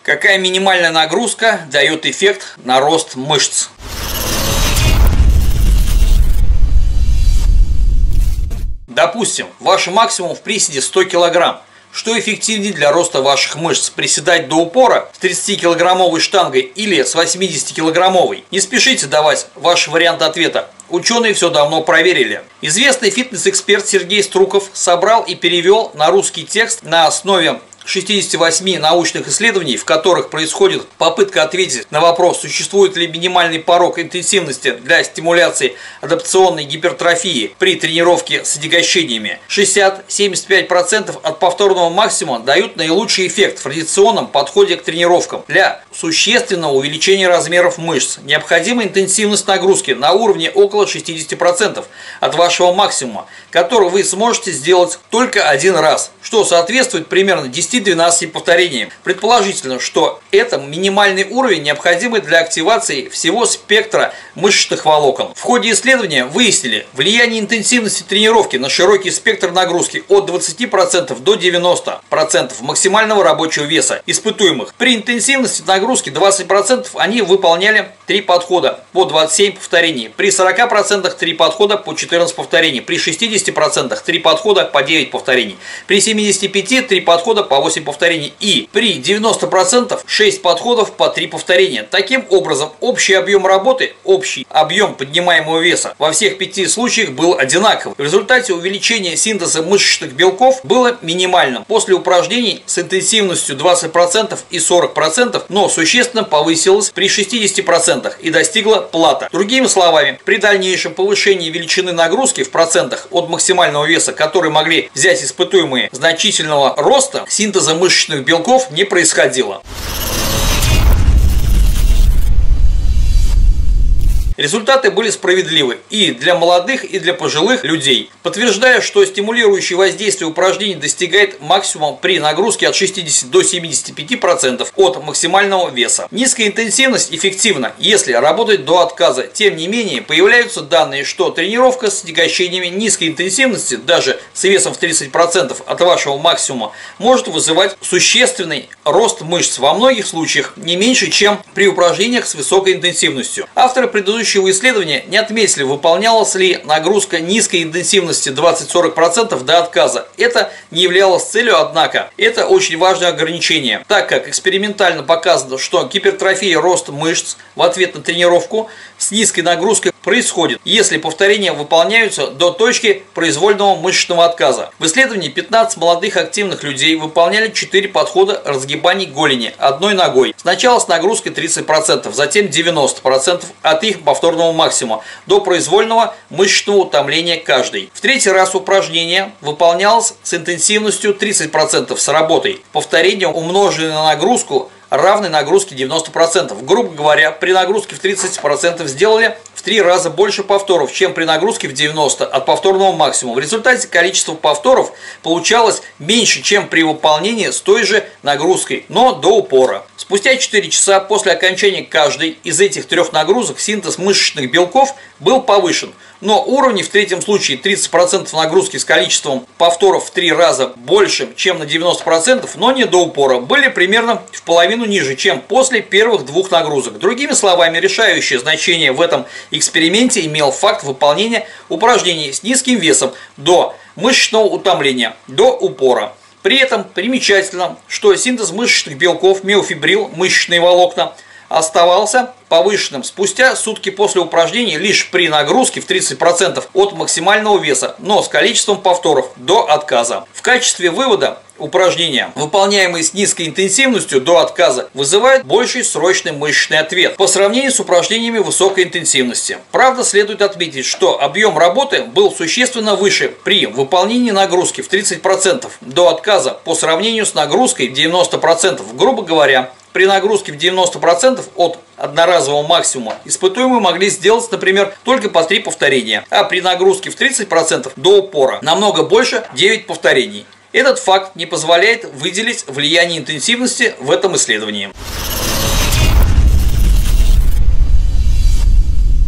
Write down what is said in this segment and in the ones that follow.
Какая минимальная нагрузка дает эффект на рост мышц? Допустим, ваш максимум в приседе 100 кг. Что эффективнее для роста ваших мышц? Приседать до упора с 30-килограммовой штангой или с 80-килограммовой? Не спешите давать ваш вариант ответа. Ученые все давно проверили. Известный фитнес-эксперт Сергей Струков собрал и перевел на русский текст на основе 68 научных исследований, в которых происходит попытка ответить на вопрос, существует ли минимальный порог интенсивности для стимуляции адаптационной гипертрофии при тренировке с отягощениями. 60-75% от повторного максимума дают наилучший эффект в традиционном подходе к тренировкам. Для существенного увеличения размеров мышц необходима интенсивность нагрузки на уровне около 60% от вашего максимума, который вы сможете сделать только один раз, что соответствует примерно 10-12 повторений. Предположительно, что это минимальный уровень, необходимый для активации всего спектра мышечных волокон. В ходе исследования выяснили влияние интенсивности тренировки на широкий спектр нагрузки от 20% до 90% максимального рабочего веса испытуемых. При интенсивности нагрузки 20% они выполняли 3 подхода по 27 повторений, при 40% 3 подхода по 14 повторений, при 60% 3 подхода по 9 повторений, при 75% 3 подхода по 8 повторений и при 90% 6 подходов по 3 повторения. Таким образом, общий объем работы, общий объем поднимаемого веса во всех 5 случаях был одинаковым. В результате увеличение синтеза мышечных белков было минимальным после упражнений с интенсивностью 20% и 40%, но существенно повысилось при 60% и достигло плата. Другими словами, при дальнейшем повышении величины нагрузки в процентах от максимального веса, которые могли взять испытуемые, значительного роста синтеза мышечных белков не происходило. Результаты были справедливы и для молодых, и для пожилых людей, подтверждая, что стимулирующее воздействие упражнений достигает максимума при нагрузке от 60 до 75% от максимального веса. Низкая интенсивность эффективна, если работать до отказа. Тем не менее, появляются данные, что тренировка с отягощениями низкой интенсивности, даже с весом в 30% от вашего максимума, может вызывать существенный рост мышц, во многих случаях не меньше, чем при упражнениях с высокой интенсивностью. Авторы предыдущего исследования не отметили, выполнялась ли нагрузка низкой интенсивности 20-40% до отказа. Это не являлось целью, однако это очень важное ограничение, так как экспериментально показано, что гипертрофия роста мышц в ответ на тренировку с низкой нагрузкой происходит, если повторения выполняются до точки произвольного мышечного отказа. В исследовании 15 молодых активных людей выполняли 4 подхода разгибаний голени одной ногой. Сначала с нагрузкой 30%, затем 90% от их повторного максимума до произвольного мышечного утомления каждый. В третий раз упражнение выполнялось с интенсивностью 30% с работой. Повторение, умноженное на нагрузку, равной нагрузке 90%. Грубо говоря, при нагрузке в 30% сделали в 3 раза больше повторов, чем при нагрузке в 90% от повторного максимума. В результате количество повторов получалось меньше, чем при выполнении с той же нагрузкой, но до упора. Спустя 4 часа после окончания каждой из этих 3 нагрузок синтез мышечных белков был повышен, но уровни в третьем случае 30% нагрузки с количеством повторов в 3 раза больше, чем на 90%, но не до упора, были примерно в половину ниже, чем после первых 2 нагрузок. Другими словами, решающее значение в этом эксперименте имел факт выполнения упражнений с низким весом до мышечного утомления, до упора. При этом примечательно, что синтез мышечных белков, миофибрил, мышечные волокна, оставался повышенным спустя сутки после упражнений лишь при нагрузке в 30% от максимального веса, но с количеством повторов до отказа. В качестве вывода, упражнения, выполняемые с низкой интенсивностью до отказа, вызывают больший срочный мышечный ответ по сравнению с упражнениями высокой интенсивности. Правда, следует отметить, что объем работы был существенно выше при выполнении нагрузки в 30% до отказа по сравнению с нагрузкой в 90%. Грубо говоря, при нагрузке в 90% от одноразового максимума испытуемые могли сделать, например, только по 3 повторения, а при нагрузке в 30% до упора намного больше 9 повторений. Этот факт не позволяет выделить влияние интенсивности в этом исследовании.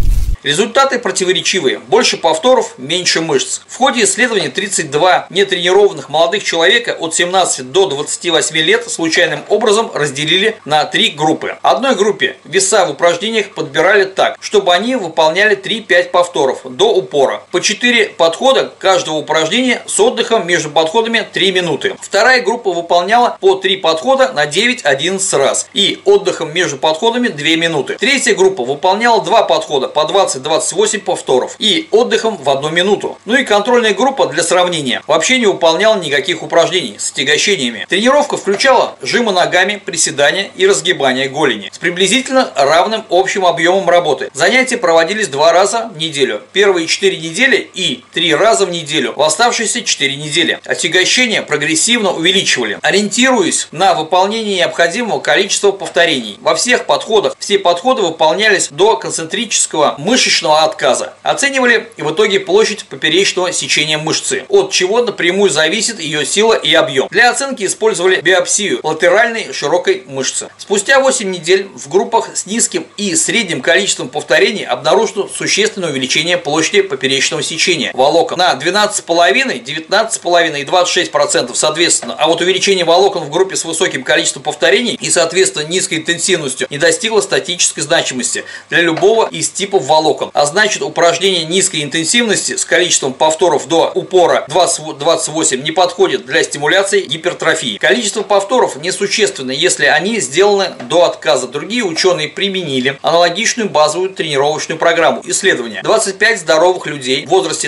Результаты противоречивые. Больше повторов, меньше мышц. В ходе исследования 32 нетренированных молодых человека от 17 до 28 лет случайным образом разделили на 3 группы. Одной группе веса в упражнениях подбирали так, чтобы они выполняли 3-5 повторов до упора. По 4 подхода каждого упражнения с отдыхом между подходами 3 минуты. Вторая группа выполняла по 3 подхода на 9-11 раз и отдыхом между подходами 2 минуты. Третья группа выполняла 2 подхода по 20-28 повторов и отдыхом в 1 минуту. Ну и контрольная группа для сравнения вообще не выполняла никаких упражнений с отягощениями. Тренировка включала жимы ногами, приседания и разгибания голени с приблизительно равным общим объемом работы. Занятия проводились 2 раза в неделю. Первые 4 недели и 3 раза в неделю в оставшиеся 4 недели. Отягощения прогрессивно увеличивали, ориентируясь на выполнение необходимого количества повторений. Во всех подходах все подходы выполнялись до концентрического мышечного отказа. Оценивали в итоге площадь поперечного сечения мышцы, от чего напрямую зависит ее сила и объем. Для оценки использовали биопсию латеральной широкой мышцы. Спустя 8 недель в группах с низким и средним количеством повторений обнаружено существенное увеличение площади поперечного сечения волокон на 12,5, 19,5 и 26% соответственно. А вот увеличение волокон в группе с высоким количеством повторений и соответственно низкой интенсивностью не достигло статической значимости для любого из типов волокон. А значит, упражнение низкой интенсивности с количеством повторов до упора 20-28 не подходит для стимуляции гипертрофии. Количество повторов несущественно, если они сделаны до отказа. Другие ученые применили аналогичную базовую тренировочную программу исследования. 25 здоровых людей в возрасте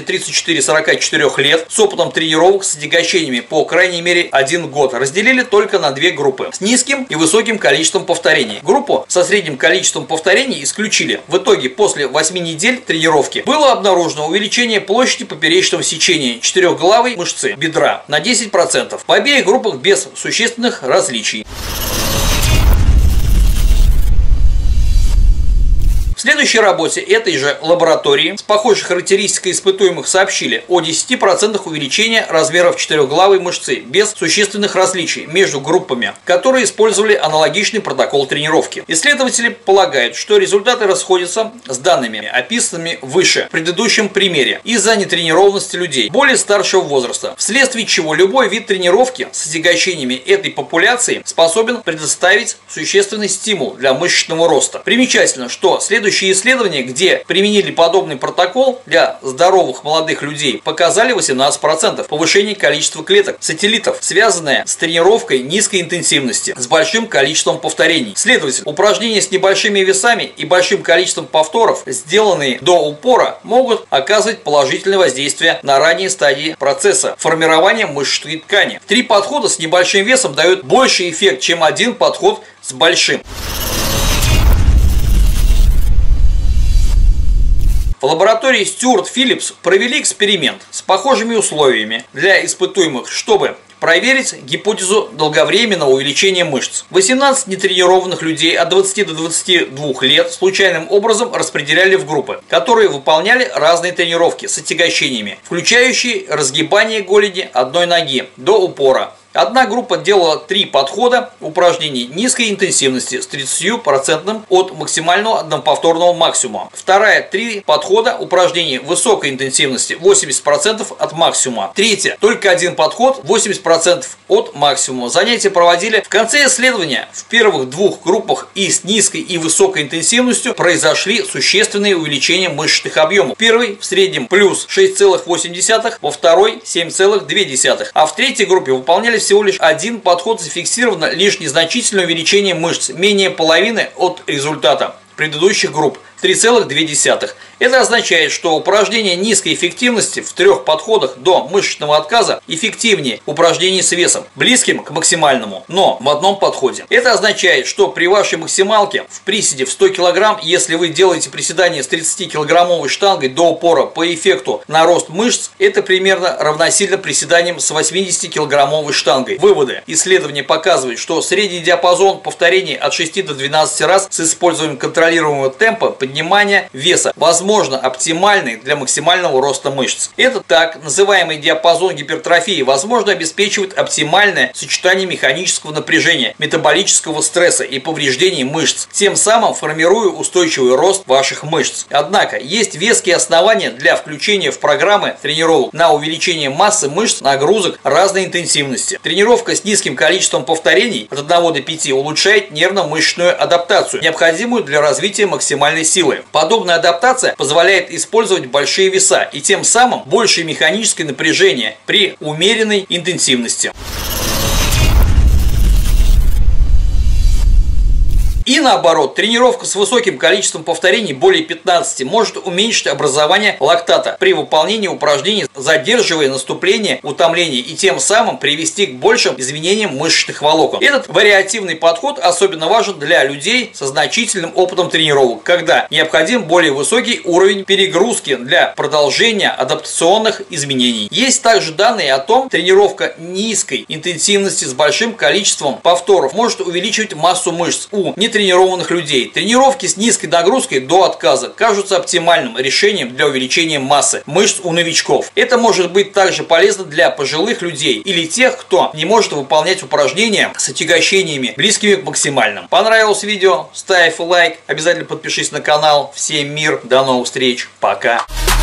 34-44 лет с опытом тренировок с отягощениями по крайней мере 1 год разделили только на 2 группы с низким и высоким количеством повторений. Группу со средним количеством повторений исключили. В итоге после 8 недель тренировки было обнаружено увеличение площади поперечного сечения четырехглавой мышцы бедра на 10%. В обеих группах без существенных различий. В следующей работе этой же лаборатории с похожей характеристикой испытуемых сообщили о 10% увеличения размеров четырехглавой мышцы без существенных различий между группами, которые использовали аналогичный протокол тренировки. Исследователи полагают, что результаты расходятся с данными, описанными выше в предыдущем примере, из-за нетренированности людей более старшего возраста, вследствие чего любой вид тренировки с отягощениями этой популяции способен предоставить существенный стимул для мышечного роста. Примечательно, что следующие исследования, где применили подобный протокол для здоровых молодых людей, показали 18% повышение количества клеток сателлитов, связанное с тренировкой низкой интенсивности с большим количеством повторений. Следовательно, упражнения с небольшими весами и большим количеством повторов, сделанные до упора, могут оказывать положительное воздействие на ранние стадии процесса формирования мышечной ткани. 3 подхода с небольшим весом дают больший эффект, чем 1 подход с большим. В лаборатории Стюарт Филлипс провели эксперимент с похожими условиями для испытуемых, чтобы проверить гипотезу долговременного увеличения мышц. 18 нетренированных людей от 20 до 22 лет случайным образом распределяли в группы, которые выполняли разные тренировки с отягощениями, включающие разгибание голени одной ноги до упора. Одна группа делала 3 подхода упражнений низкой интенсивности с 30% от максимального одноповторного максимума. Вторая 3 подхода упражнений высокой интенсивности 80% от максимума. Третья только 1 подход 80% от максимума. Занятия проводили в конце исследования. В первых 2 группах и с низкой и высокой интенсивностью произошли существенные увеличения мышечных объемов. Первый в среднем плюс 6,8, во второй 7,2, а в третьей группе выполнялись всего лишь 1 подход, зафиксировано лишь незначительное увеличение мышц, менее половины от результата предыдущих групп. 3,2. Это означает, что упражнение низкой эффективности в 3 подходах до мышечного отказа эффективнее упражнений с весом, близким к максимальному, но в одном подходе. Это означает, что при вашей максималке в приседе в 100 кг, если вы делаете приседание с 30-килограммовой штангой до упора по эффекту на рост мышц, это примерно равносильно приседаниям с 80-килограммовой штангой. Выводы. Исследования показывают, что средний диапазон повторений от 6 до 12 раз с использованием контролируемого темпа поднимания веса, возможно, оптимальный для максимального роста мышц. Этот так называемый диапазон гипертрофии возможно обеспечивает оптимальное сочетание механического напряжения, метаболического стресса и повреждений мышц, тем самым формируя устойчивый рост ваших мышц. Однако есть веские основания для включения в программы тренировок на увеличение массы мышц нагрузок разной интенсивности. Тренировка с низким количеством повторений от 1 до 5 улучшает нервно-мышечную адаптацию, необходимую для развития максимальной силы. Подобная адаптация позволяет использовать большие веса и тем самым большее механическое напряжение при умеренной интенсивности. И наоборот, тренировка с высоким количеством повторений, более 15, может уменьшить образование лактата при выполнении упражнений, задерживая наступление утомления и тем самым привести к большим изменениям мышечных волокон. Этот вариативный подход особенно важен для людей со значительным опытом тренировок, когда необходим более высокий уровень перегрузки для продолжения адаптационных изменений. Есть также данные о том, что тренировка низкой интенсивности с большим количеством повторов может увеличивать массу мышц у нетренированных людей. Тренировки с низкой нагрузкой до отказа кажутся оптимальным решением для увеличения массы мышц у новичков. Это может быть также полезно для пожилых людей или тех, кто не может выполнять упражнения с отягощениями, близкими к максимальным. Понравилось видео? Ставь лайк, обязательно подпишись на канал. Всем мир, до новых встреч, пока!